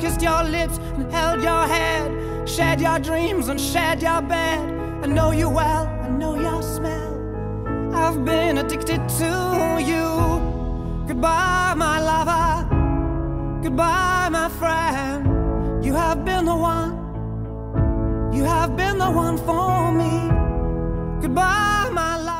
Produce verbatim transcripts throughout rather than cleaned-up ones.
kissed your lips and held your head, shared your dreams and shared your bed. I know you well, I know your smell. I've been addicted to you. Goodbye, my lover. Goodbye, my friend. You have been the one. You have been the one for me. Goodbye, my lover.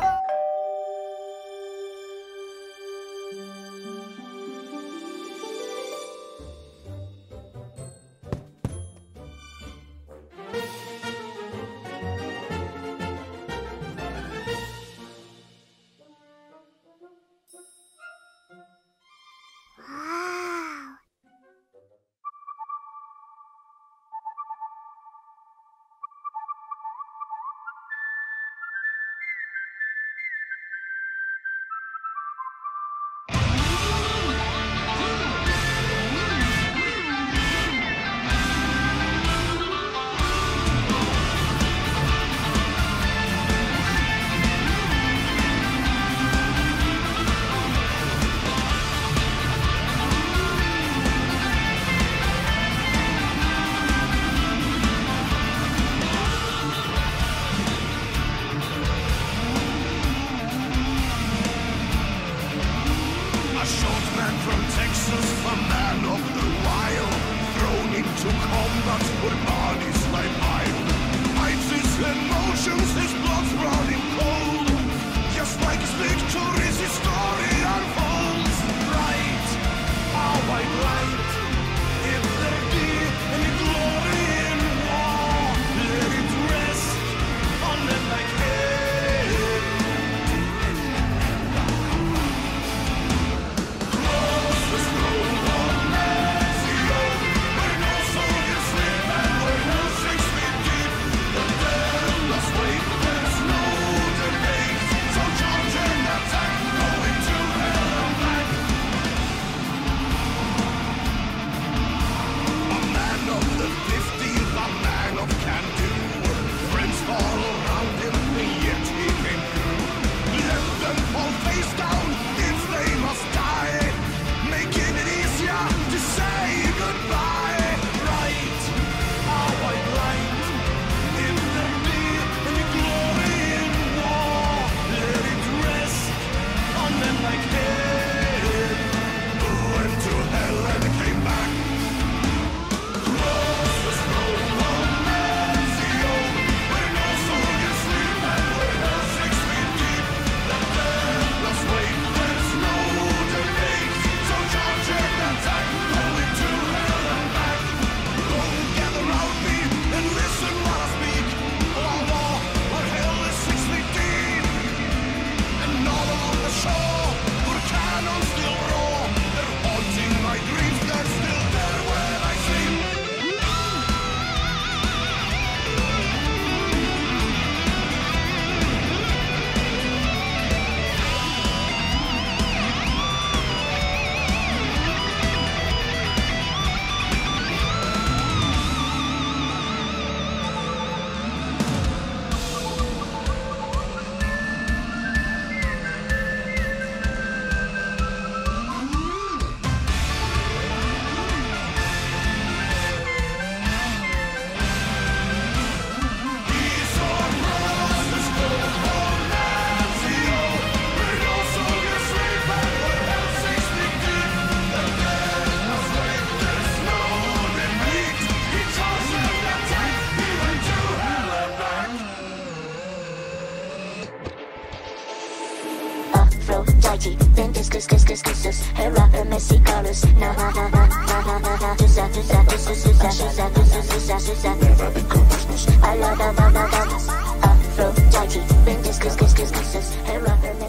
Then discuss, discuss, discuss, discuss. Her rapper, messy colors. Nah, ha, ha, ha, ha, ha, ha, ha. Do that, do that, do that, do that, do that, do that, do that, do that. Never become business. I love that, that, that, that. Aphrodite. Then discuss, discuss, discuss, discuss. Her rapper.